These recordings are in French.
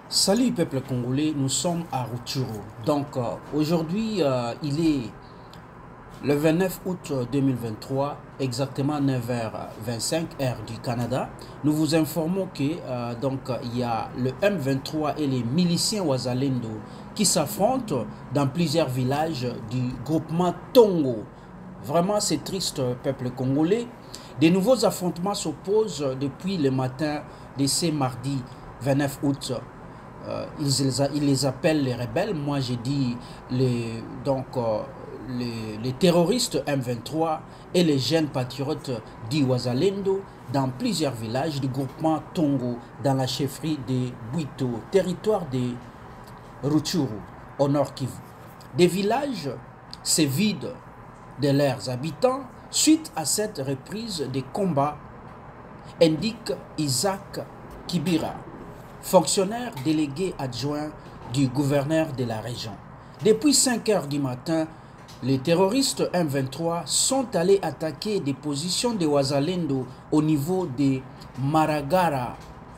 Salut peuple congolais, nous sommes à Rutshuru. Donc aujourd'hui, il est le 29 août 2023, exactement 9h25 heure du Canada. Nous vous informons que il y a le M23 et les miliciens Wazalendo qui s'affrontent dans plusieurs villages du groupement Tongo. Vraiment, c'est triste, peuple congolais. Des nouveaux affrontements s'opposent depuis le matin de ce mardi 29 août. Ils les appellent les rebelles. Moi, j'ai dit les terroristes M23 et les jeunes patriotes d'Iwazalendo dans plusieurs villages du groupement Tongo dans la chefferie de Bwito, territoire de Rutshuru, au nord Kivu. Des villages se vident de leurs habitants suite à cette reprise des combats, indique Isaac Kibira, fonctionnaire délégué adjoint du gouverneur de la région. Depuis 5 heures du matin, les terroristes M23 sont allés attaquer des positions de Wazalendo au niveau de Marangara,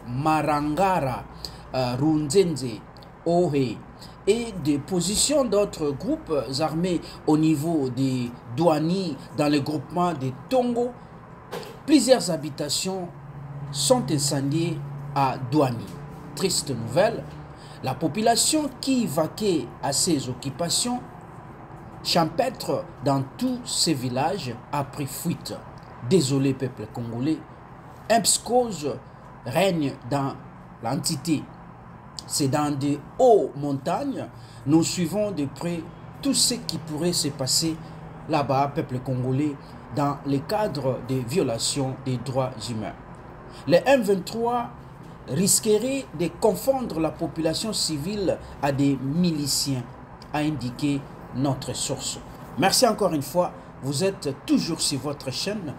Runzenze, Ohe et des positions d'autres groupes armés au niveau des Douani dans le groupement des Tongo. Plusieurs habitations sont incendiées à Douani. Triste nouvelle, la population qui vaquait à ces occupations champêtres dans tous ces villages a pris fuite. Désolé peuple congolais, un psychose règne dans l'entité. C'est dans de hautes montagnes, nous suivons de près tout ce qui pourrait se passer là-bas, peuple congolais, dans le cadre des violations des droits humains. Les M23 risquerait de confondre la population civile à des miliciens, a indiqué notre source. Merci encore une fois. Vous êtes toujours sur votre chaîne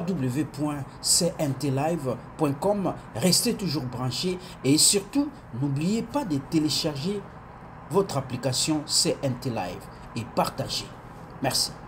www.cntlive.com. Restez toujours branchés et surtout, n'oubliez pas de télécharger votre application CNT Live et partagez. Merci.